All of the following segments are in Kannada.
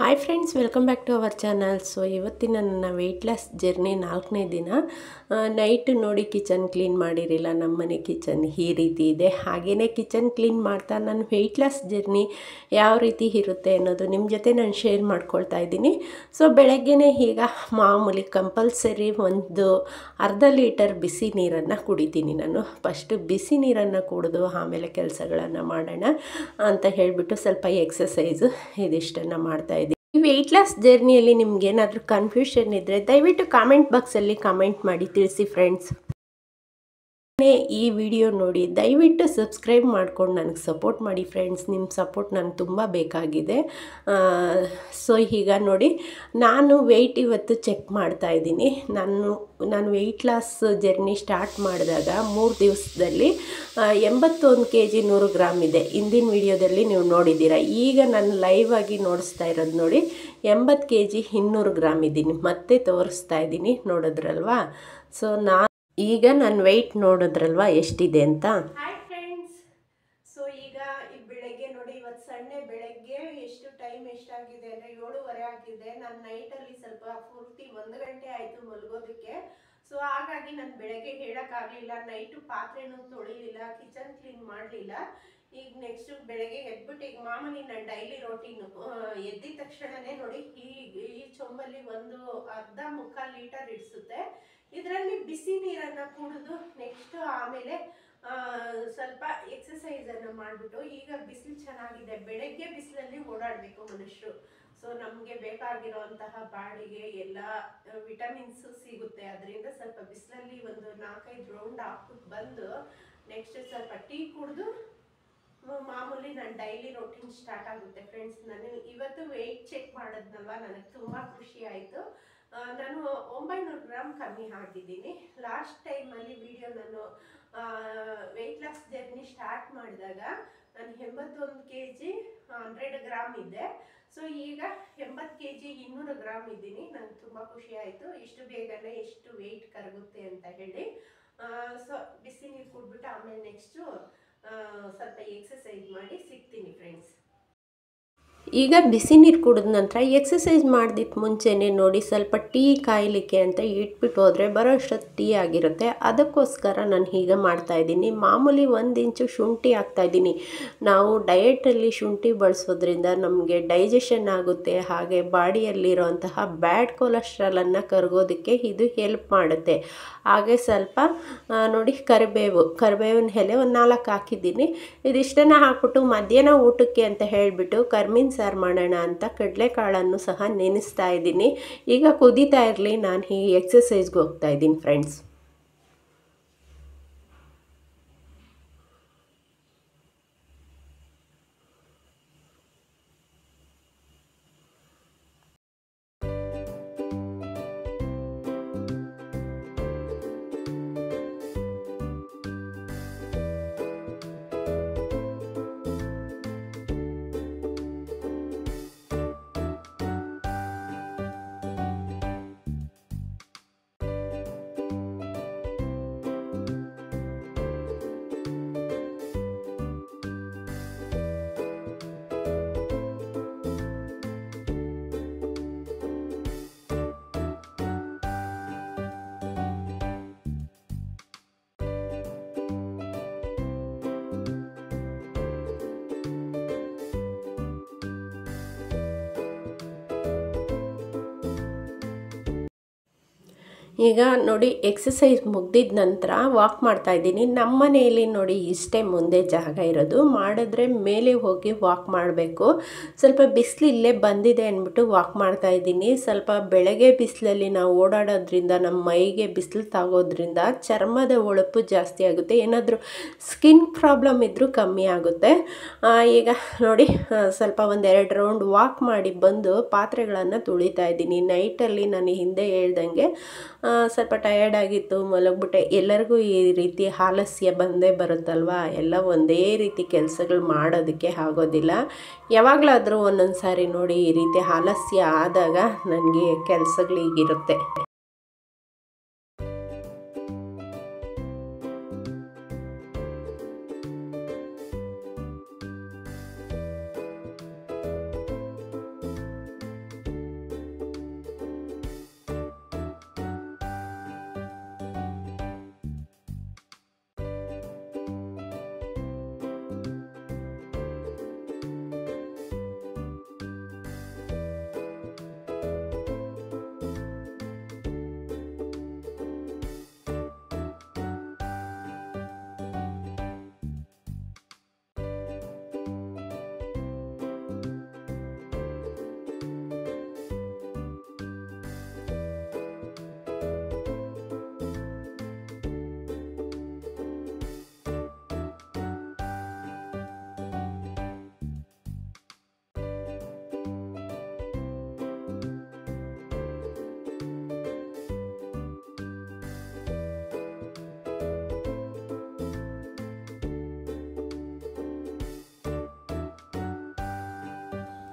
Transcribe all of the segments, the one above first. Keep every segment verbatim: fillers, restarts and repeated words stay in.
Hi friends, welcome back to our channel. So ಇವತ್ತಿನ ನನ್ನ ವೆಯ್ಟ್ ಲಾಸ್ ಜರ್ನಿ ನಾಲ್ಕನೇ ದಿನ. ನೈಟ್ ನೋಡಿ ಕಿಚನ್ ಕ್ಲೀನ್ ಮಾಡಿರಲಿಲ್ಲ. ನಮ್ಮನೆ ಕಿಚನ್ ಈ ರೀತಿ ಇದೆ. ಹಾಗೆಯೇ ಕಿಚನ್ ಕ್ಲೀನ್ ಮಾಡ್ತಾ ನನ್ನ ವೆಯ್ಟ್ ಲಾಸ್ ಜರ್ನಿ ಯಾವ ರೀತಿ ಇರುತ್ತೆ ಅನ್ನೋದು ನಿಮ್ಮ ಜೊತೆ ನಾನು ಶೇರ್ ಮಾಡ್ಕೊಳ್ತಾ ಇದ್ದೀನಿ. ಸೊ ಬೆಳಗ್ಗೆನೇ ಈಗ ಮಾಮೂಲಿ ಕಂಪಲ್ಸರಿ ಒಂದು ಅರ್ಧ ಲೀಟರ್ ಬಿಸಿ ನೀರನ್ನು ಕುಡಿತೀನಿ. ನಾನು ಫಸ್ಟು ಬಿಸಿ ನೀರನ್ನು ಕುಡಿದು ಆಮೇಲೆ ಕೆಲಸಗಳನ್ನು ಮಾಡೋಣ ಅಂತ ಹೇಳಿಬಿಟ್ಟು ಸ್ವಲ್ಪ ಎಕ್ಸಸೈಸು ಇದಿಷ್ಟನ್ನು ಮಾಡ್ತಾಯಿದ್ದೀನಿ. ಈ ವೆಯ್ಟ್ ಲಾಸ್ ಜರ್ನಿಯಲ್ಲಿ ನಿಮ್ಗೇನಾದರೂ ಕನ್ಫ್ಯೂಷನ್ ಇದ್ದರೆ ದಯವಿಟ್ಟು ಕಾಮೆಂಟ್ ಬಾಕ್ಸಲ್ಲಿ ಕಾಮೆಂಟ್ ಮಾಡಿ ತಿಳಿಸಿ ಫ್ರೆಂಡ್ಸ್. ಈ ವಿಡಿಯೋ ನೋಡಿ ದಯವಿಟ್ಟು ಸಬ್ಸ್ಕ್ರೈಬ್ ಮಾಡ್ಕೊಂಡು ನನಗೆ ಸಪೋರ್ಟ್ ಮಾಡಿ ಫ್ರೆಂಡ್ಸ್. ನಿಮ್ಮ ಸಪೋರ್ಟ್ ನನಗೆ ತುಂಬ ಬೇಕಾಗಿದೆ. ಸೊ ಈಗ ನೋಡಿ, ನಾನು ವೆಯ್ಟ್ ಇವತ್ತು ಚೆಕ್ ಮಾಡ್ತಾಯಿದ್ದೀನಿ. ನಾನು ನಾನು ವೆಯ್ಟ್ ಲಾಸ್ ಜರ್ನಿ ಸ್ಟಾರ್ಟ್ ಮಾಡಿದಾಗ ಮೂರು ದಿವಸದಲ್ಲಿ ಎಂಬತ್ತೊಂದು ಕೆ ಜಿ ನೂರು ಗ್ರಾಮ್ ಇದೆ. ಹಿಂದಿನ ವಿಡಿಯೋದಲ್ಲಿ ನೀವು ನೋಡಿದ್ದೀರ. ಈಗ ನಾನು ಲೈವ್ ಆಗಿ ನೋಡಿಸ್ತಾ ಇರೋದು ನೋಡಿ ಎಂಬತ್ತು ಕೆ ಜಿ ಇನ್ನೂರು ಗ್ರಾಮ್ ಇದ್ದೀನಿ. ಮತ್ತೆ ತೋರಿಸ್ತಾ ಇದ್ದೀನಿ, ನೋಡಿದ್ರಲ್ವಾ? ಸೊ ನಾನು ಈಗ ನನ್ನ ವೆಯ್ಟ್ ನೋಡಿದ್ರಲ್ವಾ ಎಷ್ಟಿದೆ ಅಂತ. ಹಾಯ್ ಫ್ರೆಂಡ್ಸ್, ಸೊ ಈಗ ಈ ಬೆಳಗ್ಗೆ ನೋಡಿ, ಇವತ್ತು ಸಂಡೇ ಬೆಳಗ್ಗೆ ಎಷ್ಟು ಟೈಮ್ ಎಷ್ಟಾಗಿದೆ ಅಂದರೆ ಏಳುವರೆ ಆಗಿದೆ. ನಾನು ನೈಟಲ್ಲಿ ಸ್ವಲ್ಪ ಪೂರ್ತಿ ಒಂದು ಗಂಟೆ ಆಯಿತು ಮಲಗೋದಕ್ಕೆ. ಸೊ ಹಾಗಾಗಿ ನಾನು ಬೆಳಗ್ಗೆ ಹೇಳೋಕ್ಕಾಗಲಿಲ್ಲ. ನೈಟು ಪಾತ್ರೆನೂ ತೊಳಿಲಿಲ್ಲ, ಕಿಚನ್ ಕ್ಲೀನ್ ಮಾಡಲಿಲ್ಲ. ಈಗ ನೆಕ್ಸ್ಟು ಬೆಳಗ್ಗೆ ಎದ್ಬಿಟ್ಟು ಈಗ ಮಾಮೂಲಿ ನಾನು ಡೈಲಿ ರೋಟೀನು ಎದ್ದಿದ ತಕ್ಷಣವೇ ನೋಡಿ ಈ ಈ ಚೊಂಬಲ್ಲಿ ಒಂದು ಅರ್ಧ ಮುಕ್ಕಾಲು ಲೀಟರ್ ಇಡಿಸುತ್ತೆ. ಇದರಲ್ಲಿ ಬಿಸಿ ನೀರನ್ನು ಕುಡಿದು ನೆಕ್ಸ್ಟ್ ಆಮೇಲೆ ಸ್ವಲ್ಪ ಎಕ್ಸಸೈಸನ್ನು ಮಾಡಿಬಿಟ್ಟು, ಈಗ ಬಿಸಿಲು ಚೆನ್ನಾಗಿದೆ, ಬೆಳಗ್ಗೆ ಬಿಸಿಲಲ್ಲಿ ಓಡಾಡಬೇಕು ಮನುಷ್ಯರು. ಸೊ ನಮಗೆ ಬೇಕಾಗಿರೋಂತಹ ಬಾಡಿಗೆ ಎಲ್ಲ ವಿಟಮಿನ್ಸು ಸಿಗುತ್ತೆ. ಅದರಿಂದ ಸ್ವಲ್ಪ ಬಿಸಿಲಲ್ಲಿ ಒಂದು ನಾಲ್ಕೈದು ರೌಂಡ್ ಹಾಕ್ಬಿಟ್ಟು ಬಂದು ನೆಕ್ಸ್ಟ್ ಸ್ವಲ್ಪ ಟೀ ಕುಡಿದು ಮಾಮೂಲಿ ನಾನು ಡೈಲಿ ರೋಟೀನ್ ಸ್ಟಾರ್ಟ್ ಆಗುತ್ತೆ ಫ್ರೆಂಡ್ಸ್. ನಾನು ಇವತ್ತು ವೆಯ್ಟ್ ಚೆಕ್ ಮಾಡಿದ್ನಲ್ವ, ನನಗೆ ತುಂಬ ಖುಷಿ ಆಯಿತು. ನಾನು ಒಂಬೈನೂರು ಗ್ರಾಮ್ ಕಮ್ಮಿ ಆಗಿದ್ದೀನಿ. ಲಾಸ್ಟ್ ಟೈಮಲ್ಲಿ ವಿಡಿಯೋ ನಾನು ವೆಯ್ಟ್ ಲಾಸ್ ಜರ್ನಿ ಸ್ಟಾರ್ಟ್ ಮಾಡಿದಾಗ ನಾನು ಎಂಬತ್ತೊಂದು ಕೆ ಜಿ ಹಂಡ್ರೆಡ್ ಗ್ರಾಮ್ ಇದ್ದೆ. ಸೊ ಈಗ ಎಂಬತ್ತು ಕೆ ಜಿ ಇನ್ನೂರು ಗ್ರಾಮ್ ಇದ್ದೀನಿ. ನನಗೆ ತುಂಬ ಖುಷಿ ಆಯಿತು, ಇಷ್ಟು ಬೇಗನೆ ಎಷ್ಟು ವೆಯ್ಟ್ ಕರಗುತ್ತೆ ಅಂತ ಹೇಳಿ. ಸೊ ಬಿಸಿ ನೀರು ಕುಡ್ಬಿಟ್ಟು ಆಮೇಲೆ ನೆಕ್ಸ್ಟು ಸ್ವಲ್ಪ ಎಕ್ಸಸೈಸ್ ಮಾಡಿ ಸಿಗ್ತೀನಿ ಫ್ರೆಂಡ್ಸ್. ಈಗ ಬಿಸಿ ನೀರು ಕುಡಿದ ನಂತರ ಎಕ್ಸಸೈಸ್ ಮಾಡಿದಿತ್ತು ಮುಂಚೆನೇ ನೋಡಿ ಸ್ವಲ್ಪ ಟೀ ಕಾಯಲಿಕ್ಕೆ ಅಂತ ಇಟ್ಬಿಟ್ಟು ಹೋದರೆ ಬರೋ ಅಷ್ಟೊತ್ತು ಟೀ ಆಗಿರುತ್ತೆ. ಅದಕ್ಕೋಸ್ಕರ ನಾನು ಹೀಗೆ ಮಾಡ್ತಾಯಿದ್ದೀನಿ. ಮಾಮೂಲಿ ಒಂದು ಇಂಚು ಶುಂಠಿ ಹಾಕ್ತಾಯಿದ್ದೀನಿ. ನಾವು ಡಯೆಟಲ್ಲಿ ಶುಂಠಿ ಬಳಸೋದ್ರಿಂದ ನಮಗೆ ಡೈಜೆಷನ್ ಆಗುತ್ತೆ, ಹಾಗೆ ಬಾಡಿಯಲ್ಲಿರೋಂತಹ ಬ್ಯಾಡ್ ಕೊಲೆಸ್ಟ್ರಾಲನ್ನು ಕರಗೋದಕ್ಕೆ ಇದು ಹೆಲ್ಪ್ ಮಾಡುತ್ತೆ. ಹಾಗೆ ಸ್ವಲ್ಪ ನೋಡಿ ಕರಿಬೇವು ಕರಿಬೇವಿನ ಎಲೆ ಒಂದು ನಾಲ್ಕು ಹಾಕಿದ್ದೀನಿ. ಇದಿಷ್ಟನ್ನು ಹಾಕ್ಬಿಟ್ಟು ಮಧ್ಯಾಹ್ನ ಊಟಕ್ಕೆ ಅಂತ ಹೇಳಿಬಿಟ್ಟು ಕರ್ಮೀನ್ ಸಾರು ಮಾಡೋಣ ಅಂತ ಕಡಲೆಕಾಳನ್ನು ಸಹ ನೆನೆಸ್ತಾ ಇದ್ದೀನಿ. ಈಗ ಕುದೀತಾ ಇರಲಿ, ನಾನು ಈ ಎಕ್ಸಸೈಸ್ಗೆ ಹೋಗ್ತಾ ಇದ್ದೀನಿ ಫ್ರೆಂಡ್ಸ್. ಈಗ ನೋಡಿ ಎಕ್ಸಸೈಸ್ ಮುಗ್ದಿದ ನಂತರ ವಾಕ್ ಮಾಡ್ತಾಯಿದ್ದೀನಿ. ನಮ್ಮ ಮನೆಯಲ್ಲಿ ನೋಡಿ ಇಷ್ಟೇ ಮುಂದೆ ಜಾಗ ಇರೋದು, ಮಾಡಿದ್ರೆ ಮೇಲೆ ಹೋಗಿ ವಾಕ್ ಮಾಡಬೇಕು. ಸ್ವಲ್ಪ ಬಿಸಿಲು ಇಲ್ಲೇ ಬಂದಿದೆ ಅಂದ್ಬಿಟ್ಟು ವಾಕ್ ಮಾಡ್ತಾಯಿದ್ದೀನಿ. ಸ್ವಲ್ಪ ಬೆಳಗ್ಗೆ ಬಿಸಿಲಲ್ಲಿ ನಾವು ಓಡಾಡೋದ್ರಿಂದ ನಮ್ಮ ಮೈಗೆ ಬಿಸಿಲು ತಾಗೋದ್ರಿಂದ ಚರ್ಮದ ಹೊಳಪು ಜಾಸ್ತಿ ಆಗುತ್ತೆ. ಏನಾದರೂ ಸ್ಕಿನ್ ಪ್ರಾಬ್ಲಮ್ ಇದ್ದರೂ ಕಮ್ಮಿ ಆಗುತ್ತೆ. ಈಗ ನೋಡಿ ಸ್ವಲ್ಪ ಒಂದೆರಡು ರೌಂಡ್ ವಾಕ್ ಮಾಡಿ ಬಂದು ಪಾತ್ರೆಗಳನ್ನು ತೊಳಿತಾ ಇದ್ದೀನಿ. ನೈಟಲ್ಲಿ ನಾನು ಹಿಂದೆ ಹೇಳ್ದಂಗೆ ಸ್ವಲ್ಪ ಟಯರ್ಡ್ ಆಗಿತ್ತು, ಮಲಗಿಬಿಟ್ಟೆ. ಎಲ್ಲರಿಗೂ ಈ ರೀತಿ ಆಲಸ್ಯ ಬಂದೇ ಬರುತ್ತಲ್ವ, ಎಲ್ಲ ಒಂದೇ ರೀತಿ ಕೆಲಸಗಳು ಮಾಡೋದಕ್ಕೆ ಆಗೋದಿಲ್ಲ. ಯಾವಾಗಲಾದರೂ ಒಂದೊಂದು ಸಾರಿ ನೋಡಿ ಈ ರೀತಿ ಆಲಸ್ಯ ಆದಾಗ ನನಗೆ ಕೆಲಸಗಳು ಹೀಗಿರುತ್ತೆ.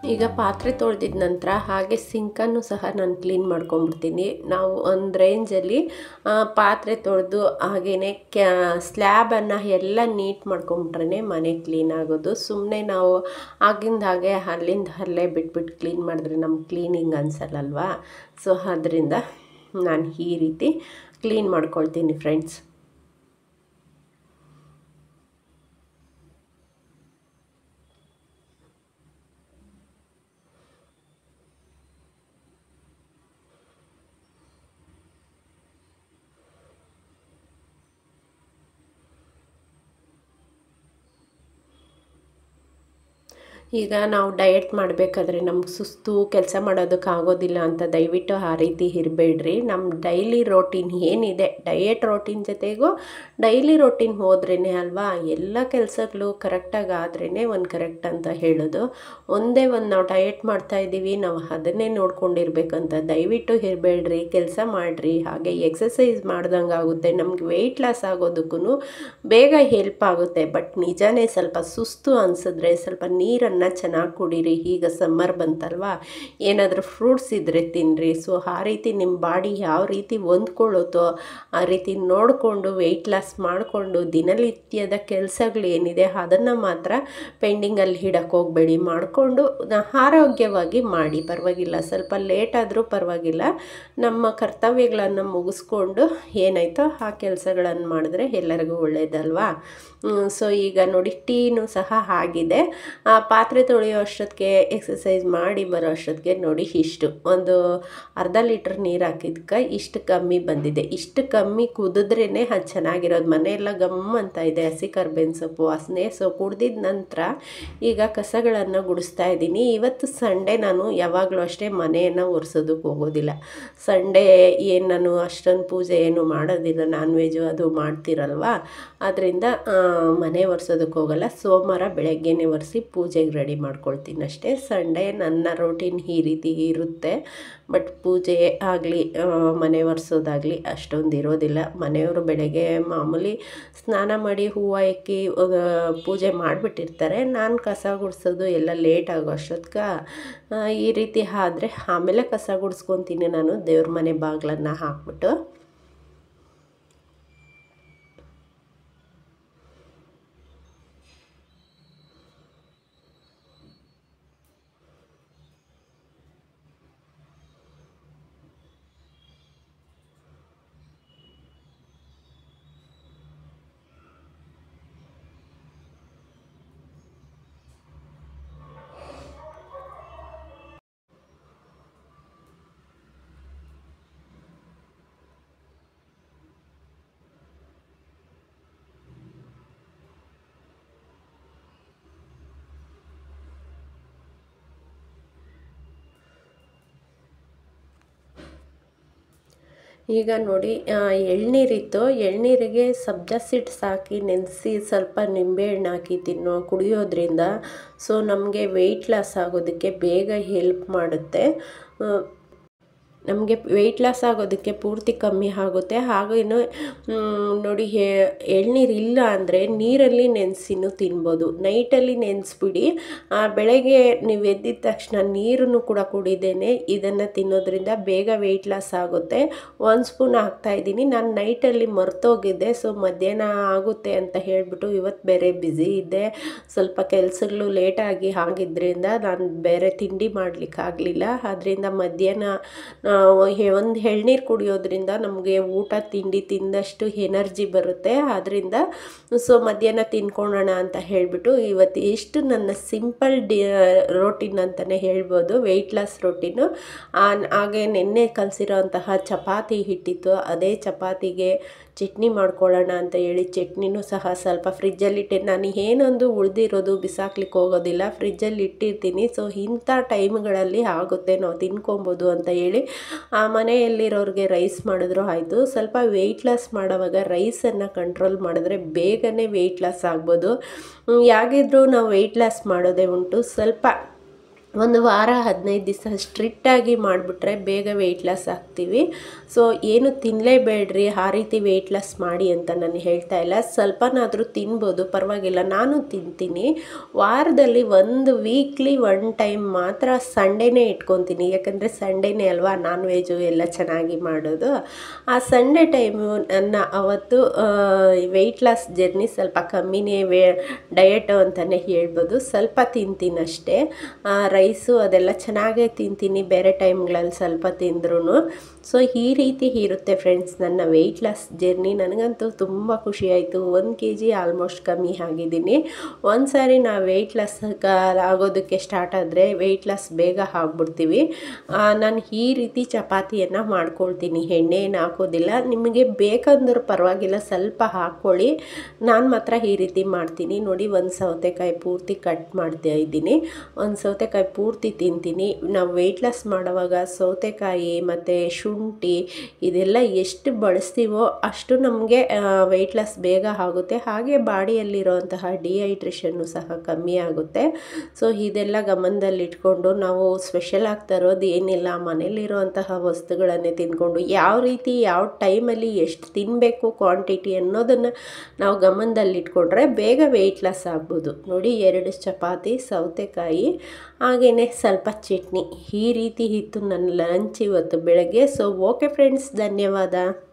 ಈಗ ಪಾತ್ರೆ ತೊಳೆದಿದ ನಂತರ ಹಾಗೆ ಸಿಂಕನ್ನು ಸಹ ನಾನು ಕ್ಲೀನ್ ಮಾಡ್ಕೊಂಡ್ಬಿಡ್ತೀನಿ. ನಾವು ಒಂದು ರೇಂಜಲ್ಲಿ ಪಾತ್ರೆ ತೊಳೆದು ಹಾಗೆಯೇ ಕ್ಯಾ ಸ್ಲ್ಯಾಬನ್ನು ಎಲ್ಲ ನೀಟ್ ಮಾಡ್ಕೊಂಬಿಟ್ರೆ ಮನೆ ಕ್ಲೀನ್ ಆಗೋದು. ಸುಮ್ಮನೆ ನಾವು ಆಗಿಂದ ಹಾಗೆ ಅಲ್ಲಿಂದ ಅಲ್ಲೇ ಬಿಟ್ಬಿಟ್ಟು ಕ್ಲೀನ್ ಮಾಡಿದ್ರೆ ನಮ್ಗೆ ಕ್ಲೀನಿಂಗ್ ಅನಿಸಲ್ಲಲ್ವಾ. ಸೊ ಅದರಿಂದ ನಾನು ಈ ರೀತಿ ಕ್ಲೀನ್ ಮಾಡ್ಕೊಳ್ತೀನಿ ಫ್ರೆಂಡ್ಸ್. ಈಗ ನಾವು ಡಯಟ್ ಮಾಡಬೇಕಾದ್ರೆ ನಮ್ಗೆ ಸುಸ್ತು ಕೆಲಸ ಮಾಡೋದಕ್ಕಾಗೋದಿಲ್ಲ ಅಂತ ದಯವಿಟ್ಟು ಆ ರೀತಿ ಇರಬೇಡ್ರಿ. ನಮ್ಮ ಡೈಲಿ ರೋಟೀನ್ ಏನಿದೆ, ಡಯಟ್ ರೋಟೀನ್ ಜೊತೆಗೂ ಡೈಲಿ ರೋಟೀನ್ ಹೋದ್ರೇ ಅಲ್ವಾ ಎಲ್ಲ ಕೆಲಸಗಳು ಕರೆಕ್ಟಾಗಿ ಆದ್ರೇ ಒಂದು ಕರೆಕ್ಟ್ ಅಂತ ಹೇಳೋದು. ಒಂದೇ ಒಂದು ನಾವು ಡಯಟ್ ಮಾಡ್ತಾಯಿದ್ದೀವಿ, ನಾವು ಅದನ್ನೇ ನೋಡ್ಕೊಂಡಿರ್ಬೇಕಂತ ದಯವಿಟ್ಟು ಇರಬೇಡ್ರಿ. ಕೆಲಸ ಮಾಡಿರಿ, ಹಾಗೆ ಎಕ್ಸಸೈಸ್ ಮಾಡ್ದಂಗೆ ಆಗುತ್ತೆ. ನಮ್ಗೆ ವೆಯ್ಟ್ ಲಾಸ್ ಆಗೋದಕ್ಕೂ ಬೇಗ ಹೆಲ್ಪ್ ಆಗುತ್ತೆ. ಬಟ್ ನಿಜಾನೇ ಸ್ವಲ್ಪ ಸುಸ್ತು ಅನಿಸಿದ್ರೆ ಸ್ವಲ್ಪ ನೀರನ್ನು ಚೆನ್ನಾಗಿ ಕುಡೀರಿ. ಈಗ ಸಮ್ಮರ್ ಬಂತಲ್ವಾ, ಏನಾದರೂ ಫ್ರೂಟ್ಸ್ ಇದ್ದರೆ ತಿನ್ನಿರಿ. ಸೊ ಆ ರೀತಿ ನಿಮ್ಮ ಬಾಡಿ ಯಾವ ರೀತಿ ಹೊಂದ್ಕೊಳ್ಳುತ್ತೋ ಆ ರೀತಿ ನೋಡಿಕೊಂಡು ವೆಯ್ಟ್ ಲಾಸ್ ಮಾಡಿಕೊಂಡು ದಿನನಿತ್ಯದ ಕೆಲಸಗಳು ಏನಿದೆ ಅದನ್ನು ಮಾತ್ರ ಪೆಂಡಿಂಗಲ್ಲಿ ಇಡಕ್ಕೆ ಹೋಗಬೇಡಿ. ಮಾಡಿಕೊಂಡು ಆರೋಗ್ಯವಾಗಿ ಮಾಡಿ, ಪರವಾಗಿಲ್ಲ. ಸ್ವಲ್ಪ ಲೇಟ್ ಆದರೂ ಪರವಾಗಿಲ್ಲ. ನಮ್ಮ ಕರ್ತವ್ಯಗಳನ್ನು ಮುಗಿಸ್ಕೊಂಡು ಏನಾಯ್ತೋ ಆ ಕೆಲಸಗಳನ್ನು ಮಾಡಿದ್ರೆ ಎಲ್ಲರಿಗೂ ಒಳ್ಳೆಯದಲ್ವಾ. ಸೊ ಈಗ ನೋಡಿ ಟೀನೂ ಸಹ ಆಗಿದೆ. ಪಾತ್ರೆ ತೊಳೆಯೋ ಅಷ್ಟೊತ್ತಿಗೆ ಎಕ್ಸಸೈಸ್ ಮಾಡಿ ಬರೋ ಅಷ್ಟೊತ್ತಿಗೆ ನೋಡಿ ಇಷ್ಟು ಒಂದು ಅರ್ಧ ಲೀಟ್ರ್ ನೀರು ಹಾಕಿದ್ಕೆ ಇಷ್ಟು ಕಮ್ಮಿ ಬಂದಿದೆ. ಇಷ್ಟು ಕಮ್ಮಿ ಕುದಿದ್ರೇ ಅದು ಚೆನ್ನಾಗಿರೋದು. ಮನೆಯೆಲ್ಲ ಗಮ್ ಅಂತ ಇದೆ ಹಸಿ ಕರ್ಬೇವಿನ ಸೊಪ್ಪು ವಾಸನೆ. ಸೊ ಕುಡ್ದಿದ ನಂತರ ಈಗ ಕಸಗಳನ್ನು ಗುಡಿಸ್ತಾ ಇದ್ದೀನಿ. ಇವತ್ತು ಸಂಡೇ, ನಾನು ಯಾವಾಗಲೂ ಅಷ್ಟೇ ಮನೆಯನ್ನು ಒರೆಸೋದಕ್ಕೆ ಹೋಗೋದಿಲ್ಲ. ಸಂಡೇ ಏನು ನಾನು ಅಷ್ಟೊಂದು ಪೂಜೆ ಏನು ಮಾಡೋದಿಲ್ಲ, ನಾನ್ ವೆಜ್ಜು ಅದು ಮಾಡ್ತಿರಲ್ವ, ಅದರಿಂದ ಮನೆ ಒರೆಸೋದಕ್ಕೆ ಹೋಗಲ್ಲ. ಸೋಮವಾರ ಬೆಳಗ್ಗೆನೇ ಒರೆಸಿ ಪೂಜೆಗೆ ರೆಡಿ ಮಾಡ್ಕೊಳ್ತೀನಿ ಅಷ್ಟೇ. ಸಂಡೇ ನನ್ನ ರೋಟೀನ್ ಈ ರೀತಿ ಇರುತ್ತೆ. ಬಟ್ ಪೂಜೆ ಆಗಲಿ ಮನೆ ಒರೆಸೋದಾಗಲಿ ಅಷ್ಟೊಂದು ಇರೋದಿಲ್ಲ. ಮನೆಯವರು ಬೆಳಗ್ಗೆ ಮಾಮೂಲಿ ಸ್ನಾನ ಮಾಡಿ ಹೂವು ಇಕ್ಕಿ ಪೂಜೆ ಮಾಡಿಬಿಟ್ಟಿರ್ತಾರೆ. ನಾನು ಕಸ ಗುಡಿಸೋದು ಎಲ್ಲ ಲೇಟ್ ಆಗೋ ಅಷ್ಟೊತ್ತಿಗೆ ಈ ರೀತಿ ಆದರೆ ಆಮೇಲೆ ಕಸ ಗುಡಿಸ್ಕೊತೀನಿ ನಾನು ದೇವ್ರ ಮನೆ ಬಾಗಿಲನ್ನು ಹಾಕ್ಬಿಟ್ಟು. ಈಗ ನೋಡಿ ಎಳ್ನೀರಿತ್ತು, ಎಳ್ನೀರಿಗೆ ಸಬ್ಜಾ ಸೀಡ್ಸ್ ಹಾಕಿ ನೆನೆಸಿ ಸ್ವಲ್ಪ ನಿಂಬೆಹಣ್ಣು ಹಾಕಿ ತಿನ್ನೋ ಕುಡಿಯೋದ್ರಿಂದ ಸೊ ನಮಗೆ ವೆಯ್ಟ್ ಲಾಸ್ ಆಗೋದಕ್ಕೆ ಬೇಗ ಹೆಲ್ಪ್ ಮಾಡುತ್ತೆ. ನಮಗೆ ವೆಯ್ಟ್ ಲಾಸ್ ಆಗೋದಕ್ಕೆ ಪೂರ್ತಿ ಕಮ್ಮಿ ಆಗುತ್ತೆ. ಹಾಗೇನು ನೋಡಿ ಎಳ್ನೀರು ಇಲ್ಲ ಅಂದರೆ ನೀರಲ್ಲಿ ನೆನೆಸಿನೂ ತಿನ್ಬೋದು. ನೈಟಲ್ಲಿ ನೆನೆಸ್ಬಿಡಿ, ಬೆಳಗ್ಗೆ ನೀವು ಎದ್ದಿದ ತಕ್ಷಣ ನೀರನ್ನು ಕೂಡ ಕುಡಿದೇನೆ ಇದನ್ನು ತಿನ್ನೋದ್ರಿಂದ ಬೇಗ ವೆಯ್ಟ್ ಲಾಸ್ ಆಗುತ್ತೆ. ಒಂದು ಸ್ಪೂನ್ ಹಾಕ್ತಾಯಿದ್ದೀನಿ. ನಾನು ನೈಟಲ್ಲಿ ಮರ್ತೋಗಿದ್ದೆ, ಸೊ ಮಧ್ಯಾಹ್ನ ಆಗುತ್ತೆ ಅಂತ ಹೇಳಿಬಿಟ್ಟು ಇವತ್ತು ಬೇರೆ ಬ್ಯುಸಿ ಇದ್ದೆ, ಸ್ವಲ್ಪ ಕೆಲಸಗಳು ಲೇಟಾಗಿ ಆಗಿದ್ದರಿಂದ ನಾನು ಬೇರೆ ತಿಂಡಿ ಮಾಡಲಿಕ್ಕಾಗಲಿಲ್ಲ. ಅದರಿಂದ ಮಧ್ಯಾಹ್ನ ಒಂದು ಎಳ್ನೀರು ಕುಡಿಯೋದ್ರಿಂದ ನಮಗೆ ಊಟ ತಿಂಡಿ ತಿಂದಷ್ಟು ಎನರ್ಜಿ ಬರುತ್ತೆ. ಆದ್ದರಿಂದ ಸೊ ಮಧ್ಯಾಹ್ನ ತಿನ್ಕೊಳ್ಳೋಣ ಅಂತ ಹೇಳಿಬಿಟ್ಟು ಇವತ್ತು ಎಷ್ಟು ನನ್ನ ಸಿಂಪಲ್ ಡಿ ರೋಟೀನ್ ಅಂತಲೇ ಹೇಳ್ಬೋದು, ವೆಯ್ಟ್ ಲಾಸ್ ರೋಟೀನು. ಹಾಗೆ ನೆನ್ನೆ ಕಲಸಿರೋ ಅಂತಹ ಚಪಾತಿ ಹಿಟ್ಟಿತ್ತು, ಅದೇ ಚಪಾತಿಗೆ ಚಟ್ನಿ ಮಾಡ್ಕೊಳ್ಳೋಣ ಅಂತ ಹೇಳಿ ಚಟ್ನಿನೂ ಸಹ ಸ್ವಲ್ಪ ಫ್ರಿಜ್ಜಲ್ಲಿಟ್ಟೆ. ನಾನು ಏನೊಂದು ಉಳಿದಿರೋದು ಬಿಸಾಕ್ಲಿಕ್ಕೆ ಹೋಗೋದಿಲ್ಲ, ಫ್ರಿಜ್ಜಲ್ಲಿ ಇಟ್ಟಿರ್ತೀನಿ. ಸೊ ಇಂಥ ಟೈಮ್ಗಳಲ್ಲಿ ಆಗುತ್ತೆ, ನಾವು ತಿನ್ಕೊಬೋದು ಅಂತ ಹೇಳಿ ಆ ಮನೆಯಲ್ಲಿರೋರಿಗೆ ರೈಸ್ ಮಾಡಿದ್ರು ಆಯಿತು. ಸ್ವಲ್ಪ ವೆಯ್ಟ್ ಲಾಸ್ ಮಾಡೋವಾಗ ರೈಸನ್ನು ಕಂಟ್ರೋಲ್ ಮಾಡಿದ್ರೆ ಬೇಗನೆ ವೆಯ್ಟ್ ಲಾಸ್ ಆಗ್ಬೋದು. ಯಾಗಿದ್ರೂ ನಾವು ವೆಯ್ಟ್ ಲಾಸ್ ಮಾಡೋದೇ ಉಂಟು. ಸ್ವಲ್ಪ ಒಂದು ವಾರ ಹದಿನೈದು ದಿವಸ ಸ್ಟ್ರಿಕ್ಟಾಗಿ ಮಾಡಿಬಿಟ್ರೆ ಬೇಗ ವೆಯ್ಟ್ ಲಾಸ್ ಆಗ್ತೀವಿ. ಸೊ ಏನು ತಿನ್ನಲೇಬೇಡ್ರಿ ಆ ರೀತಿ ವೆಯ್ಟ್ ಲಾಸ್ ಮಾಡಿ ಅಂತ ನಾನು ಹೇಳ್ತಾ ಇಲ್ಲ, ಸ್ವಲ್ಪನಾದರೂ ತಿನ್ಬೋದು ಪರವಾಗಿಲ್ಲ, ನಾನು ತಿಂತೀನಿ. ವಾರದಲ್ಲಿ ಒಂದು ವೀಕ್ಲಿ ಒನ್ ಟೈಮ್ ಮಾತ್ರ ಸಂಡೇನೇ ಇಟ್ಕೊತೀನಿ, ಯಾಕಂದರೆ ಸಂಡೇನೇ ಅಲ್ವಾ ನಾನ್ ವೆಜ್ಜು ಎಲ್ಲ ಚೆನ್ನಾಗಿ ಮಾಡೋದು. ಆ ಸಂಡೇ ಟೈಮು ನನ್ನ ಅವತ್ತು ವೆಯ್ಟ್ ಲಾಸ್ ಜರ್ನಿ ಸ್ವಲ್ಪ ಕಮ್ಮಿನೇ ವೇ ಡಯಟು ಅಂತಲೇ ಹೇಳ್ಬೋದು. ಸ್ವಲ್ಪ ತಿಂತೀನಿ ಅಷ್ಟೇ, ರೈಸು ಅದೆಲ್ಲ ಚೆನ್ನಾಗೇ ತಿಂತೀನಿ ಬೇರೆ ಟೈಮ್ಗಳಲ್ಲಿ ಸ್ವಲ್ಪ ತಿಂದ್ರೂ. ಸೊ ಈ ರೀತಿ ಇರುತ್ತೆ ಫ್ರೆಂಡ್ಸ್ ನನ್ನ ವೆಯ್ಟ್ ಲಾಸ್ ಜರ್ನಿ. ನನಗಂತೂ ತುಂಬ ಖುಷಿಯಾಯಿತು. ಒಂದು ಕೆ ಜಿ ಆಲ್ಮೋಸ್ಟ್ ಕಮ್ಮಿ ಆಗಿದ್ದೀನಿ. ಒಂದು ಸಾರಿ ನಾವು ವೆಯ್ಟ್ ಲಾಸ್ ಆಗೋದಕ್ಕೆ ಸ್ಟಾರ್ಟ್ ಆದರೆ ವೆಯ್ಟ್ ಲಾಸ್ ಬೇಗ ಆಗ್ಬಿಡ್ತೀವಿ. ನಾನು ಈ ರೀತಿ ಚಪಾತಿಯನ್ನು ಮಾಡ್ಕೊಳ್ತೀನಿ, ಎಣ್ಣೆ ಏನು ಹಾಕೋದಿಲ್ಲ. ನಿಮಗೆ ಬೇಕಂದ್ರೆ ಪರವಾಗಿಲ್ಲ ಸ್ವಲ್ಪ ಹಾಕ್ಕೊಳ್ಳಿ, ನಾನು ಮಾತ್ರ ಈ ರೀತಿ ಮಾಡ್ತೀನಿ. ನೋಡಿ ಒಂದು ಸೌತೆಕಾಯಿ ಪೂರ್ತಿ ಕಟ್ ಮಾಡ್ತಾ ಇದ್ದೀನಿ, ಒಂದು ಸೌತೆಕಾಯಿ ಪೂರ್ತಿ ತಿಂತೀನಿ. ನಾವು ವೆಯ್ಟ್ ಲಾಸ್ ಮಾಡುವಾಗ ಸೌತೆಕಾಯಿ ಮತ್ತು ಶುಂಠಿ ಇದೆಲ್ಲ ಎಷ್ಟು ಬಳಸ್ತೀವೋ ಅಷ್ಟು ನಮಗೆ ವೆಯ್ಟ್ ಲಾಸ್ ಬೇಗ ಆಗುತ್ತೆ. ಹಾಗೆ ಬಾಡಿಯಲ್ಲಿರುವಂತಹ ಡಿಹೈಡ್ರೇಷನ್ನು ಸಹ ಕಮ್ಮಿ ಆಗುತ್ತೆ. ಸೊ ಇದೆಲ್ಲ ಗಮನದಲ್ಲಿಟ್ಕೊಂಡು ನಾವು ಸ್ಪೆಷಲ್ ಆಗಿ ತರೋದು ಏನಿಲ್ಲ, ಮನೇಲಿರುವಂತಹ ವಸ್ತುಗಳನ್ನೇ ತಿಂದ್ಕೊಂಡು ಯಾವ ರೀತಿ ಯಾವ ಟೈಮಲ್ಲಿ ಎಷ್ಟು ತಿನ್ನಬೇಕು ಕ್ವಾಂಟಿಟಿ ಅನ್ನೋದನ್ನು ನಾವು ಗಮನದಲ್ಲಿಟ್ಕೊಂಡ್ರೆ ಬೇಗ ವೆಯ್ಟ್ ಲಾಸ್ ಆಗ್ಬೋದು. ನೋಡಿ ಎರಡು ಚಪಾತಿ, ಸೌತೆಕಾಯಿ, ಹಾಗೆಯೇ ಸ್ವಲ್ಪ ಚಟ್ನಿ, ಈ ರೀತಿ ಇತ್ತು ನನ್ನ ಲಂಚ್ ಇವತ್ತು ಬೆಳಗ್ಗೆ. ಸೊ ಓಕೆ ಫ್ರೆಂಡ್ಸ್, ಧನ್ಯವಾದ.